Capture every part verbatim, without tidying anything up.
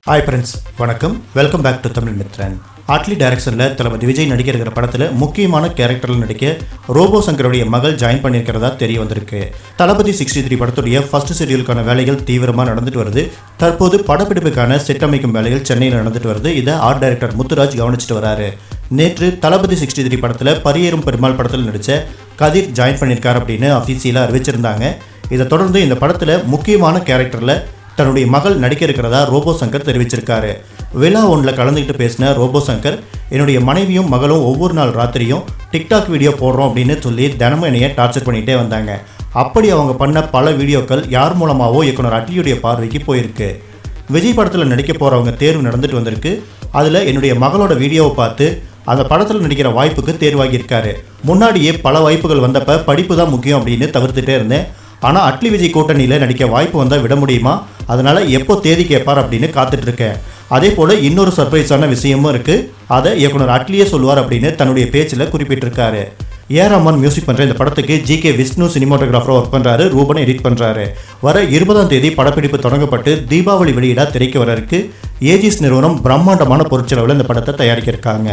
Hi friends, வணக்கம். Welcome back to Tamil Mithran. Atlee directionல Thalapathy Vijay நடிக்கிற இருக்கிற படத்துல முக்கியமான கேரக்டர்ல நடிக்க ரோபோ சங்கருடைய மகள் ஜாயின் பண்ணியிருக்கிறதா தெரிய வந்திருக்கு. Thalapathy அறுபத்தி மூன்று படத்துடைய ஃபர்ஸ்ட் ஷெட்யூலுக்கான வேலைகள் தீவிரமா நடந்துட்டு வருது. தற்போது படப்பிடிப்புக்கான செட் அமைக்கும் வேலைகள் சென்னையில் நடந்துட்டு வருது. இதை ஆர்ட் டைரக்டர் முத்துராஜ் கவனிச்சிட்டு வராரு. நேற்று Thalapathy அறுபத்தி மூன்று படத்துல பரியேறும் பெருமாள் படத்தில் நடிச்ச கதிர் ஜாயின் பண்ணியிருக்காரு அப்படின்னு அஃபீஷியலா அறிவிச்சிருந்தாங்க. இதை தொடர்ந்து இந்த படத்துல முக்கியமான கேரக்டர்ல தன்னுடைய மகள் நடிக்க இருக்கிறதா ரோபோ சங்கர் தெரிவிச்சிருக்காரு. விழா ஒன்றில் கலந்துக்கிட்டு பேசின ரோபோ சங்கர், என்னுடைய மனைவியும் மகளும் ஒவ்வொரு நாள் ராத்திரியும் டிக்டாக் வீடியோ போடுறோம் அப்படின்னு சொல்லி தினமும் என்னைய டார்ச்சர் பண்ணிகிட்டே வந்தாங்க. அப்படி அவங்க பண்ண பல வீடியோக்கள் யார் மூலமாகவோ இயக்குனர் அட்லியுடைய பார்வைக்கு போயிருக்கு. விஜய் படத்தில் நடிக்க போகிறவங்க தேர்வு நடந்துட்டு வந்திருக்கு. அதில் என்னுடைய மகளோட வீடியோவை பார்த்து அந்த படத்தில் நடிக்கிற வாய்ப்புக்கு தேர்வாகியிருக்காரு. முன்னாடியே பல வாய்ப்புகள் வந்தப்போ படிப்பு தான் முக்கியம் அப்படின்னு தவிர்த்துட்டே இருந்தேன். ஆனால் அட்லி விஜய் கூட்டணியில் நடிக்க வாய்ப்பு வந்தால் விட முடியுமா, அதனால் எப்போ தேதி கேட்பார் அப்படின்னு காத்துட்ருக்கேன். அதே போல் இன்னொரு சர்ப்ரைஸான விஷயமும் இருக்குது, அதை இயக்குனர் அட்லியே சொல்லுவார் அப்படின்னு தன்னுடைய பேச்சில் குறிப்பிட்டிருக்காரு. ஏ ரஹ்மான் மியூசிக் பண்ணுற இந்த படத்துக்கு ஜி கே விஷ்ணு சினிமாட்டோகிராஃபராக ஒர்க் பண்ணுறாரு, ரூபனை எடிட் பண்ணுறாரு. வர இருபதாம் தேதி படப்பிடிப்பு தொடங்கப்பட்டு தீபாவளி வெளியிட திரைக்கு வர இருக்கு. ஏஜிஸ் நிறுவனம் பிரம்மாண்டமான பொருட்செலவில் இந்த படத்தை தயாரிக்கிருக்காங்க.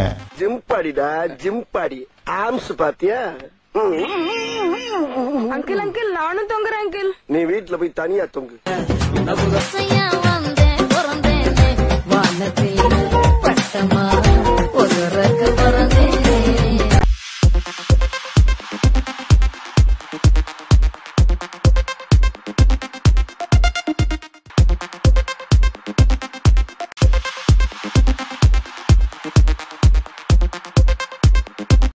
அங்கிள் அங்கிள் நானும் தொங்குறேன் அங்கிள். நீ வீட்ல போய் தனியா தொங்கு. வானத்தில் பட்டமா ஒரு ரக்க பறந்தே